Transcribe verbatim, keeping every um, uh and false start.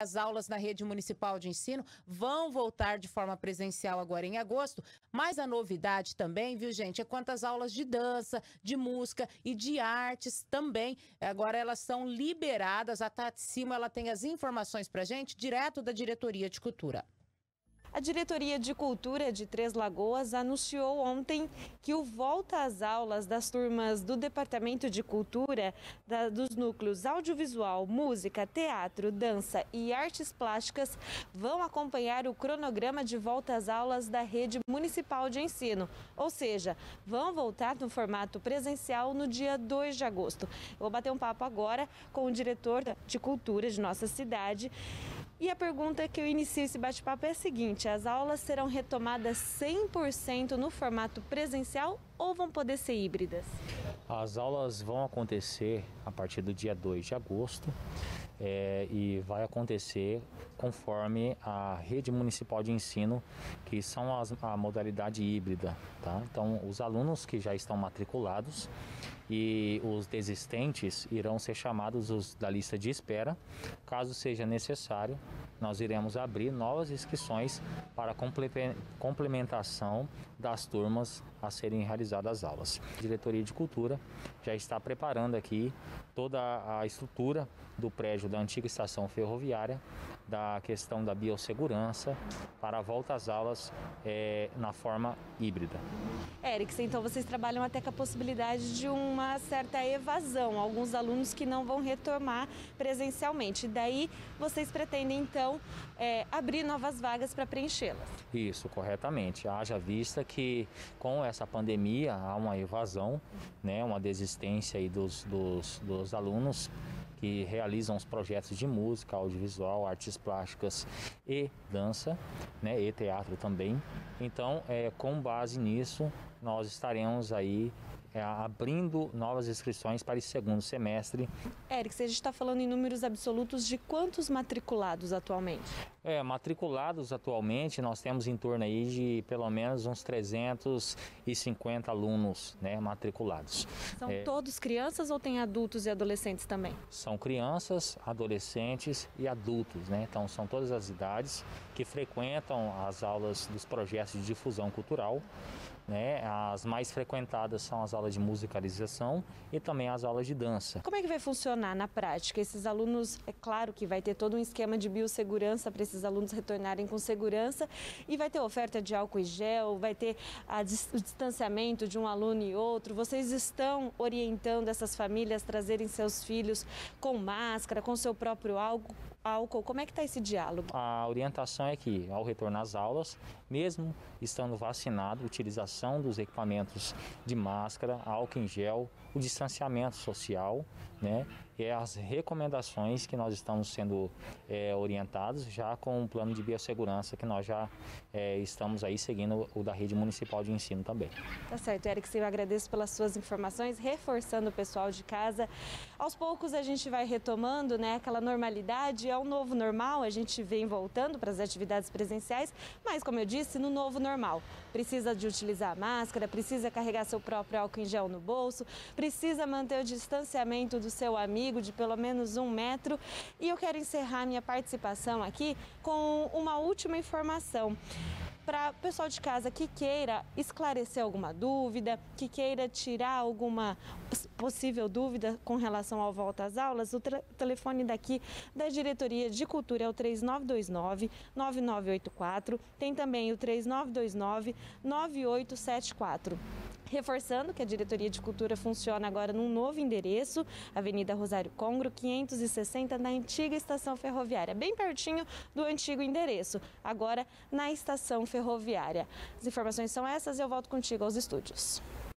As aulas na rede municipal de ensino vão voltar de forma presencial agora em agosto, mas a novidade também, viu, gente, é quanto às aulas de dança, de música e de artes também. Agora elas são liberadas. A Tati Simo, ela tem as informações pra gente direto da Diretoria de Cultura. A Diretoria de Cultura de Três Lagoas anunciou ontem que o volta às aulas das turmas do Departamento de Cultura, da, dos núcleos audiovisual, música, teatro, dança e artes plásticas vão acompanhar o cronograma de volta às aulas da rede municipal de ensino, ou seja, vão voltar no formato presencial no dia dois de agosto. Eu vou bater um papo agora com o diretor de Cultura de nossa cidade. E a pergunta que eu inicio esse bate-papo é a seguinte: as aulas serão retomadas cem por cento no formato presencial ou vão poder ser híbridas? As aulas vão acontecer a partir do dia dois de agosto é, e vai acontecer conforme a rede municipal de ensino, que são as, a modalidade híbrida, tá? Então, os alunos que já estão matriculados e os desistentes irão ser chamados os da lista de espera. Caso seja necessário, nós iremos abrir novas inscrições para complementação das turmas a serem realizadas as aulas. A Diretoria de Cultura já está preparando aqui toda a estrutura do prédio da antiga estação ferroviária, da questão da biossegurança, para a volta às aulas é, na forma híbrida. Erickson, então vocês trabalham até com a possibilidade de uma certa evasão, alguns alunos que não vão retomar presencialmente. Daí vocês pretendem então é, abrir novas vagas para preenchê-las? Isso, corretamente. Haja vista que com essa pandemia há uma evasão, né, uma desistência aí dos, dos, dos alunos que realizam os projetos de música, audiovisual, artes plásticas e dança, né, e teatro também. Então, é, com base nisso, nós estaremos aí é, abrindo novas inscrições para esse segundo semestre. Erickson, a gente está falando em números absolutos de quantos matriculados atualmente? É, matriculados atualmente nós temos em torno aí de pelo menos uns trezentos e cinquenta alunos, né, matriculados. São é, todos crianças ou tem adultos e adolescentes também? São crianças, adolescentes e adultos, né? Então são todas as idades que frequentam as aulas dos projetos de difusão cultural, né? As mais frequentadas são as aulas de musicalização e também as aulas de dança. Como é que vai funcionar na prática? Esses alunos, é claro que vai ter todo um esquema de biossegurança para esses alunos retornarem com segurança e vai ter oferta de álcool e gel, vai ter a, o distanciamento de um aluno e outro. Vocês estão orientando essas famílias a trazerem seus filhos com máscara, com seu próprio álcool? álcool. Como é que está esse diálogo? A orientação é que, ao retornar às aulas, mesmo estando vacinado, a utilização dos equipamentos de máscara, álcool em gel, o distanciamento social, né? E as recomendações que nós estamos sendo é, orientados já com o plano de biossegurança que nós já é, estamos aí seguindo o da rede municipal de ensino também. Tá certo, Erickson, eu agradeço pelas suas informações, reforçando o pessoal de casa. Aos poucos a gente vai retomando, né, aquela normalidade, é o novo normal, a gente vem voltando para as atividades presenciais, mas como eu disse, no novo normal. Precisa de utilizar máscara, precisa carregar seu próprio álcool em gel no bolso, precisa manter o distanciamento do seu amigo de pelo menos um metro. E eu quero encerrar minha participação aqui com uma última informação. Para o pessoal de casa que queira esclarecer alguma dúvida, que queira tirar alguma possível dúvida com relação ao volta às aulas, o telefone daqui da Diretoria de Cultura é o três nove dois nove, nove nove oito quatro, tem também o três nove dois nove, nove oito sete quatro. Reforçando que a Diretoria de Cultura funciona agora num novo endereço, Avenida Rosário Congro, quinhentos e sessenta, na antiga estação ferroviária, bem pertinho do antigo endereço, agora na estação ferroviária. As informações são essas e eu volto contigo aos estúdios.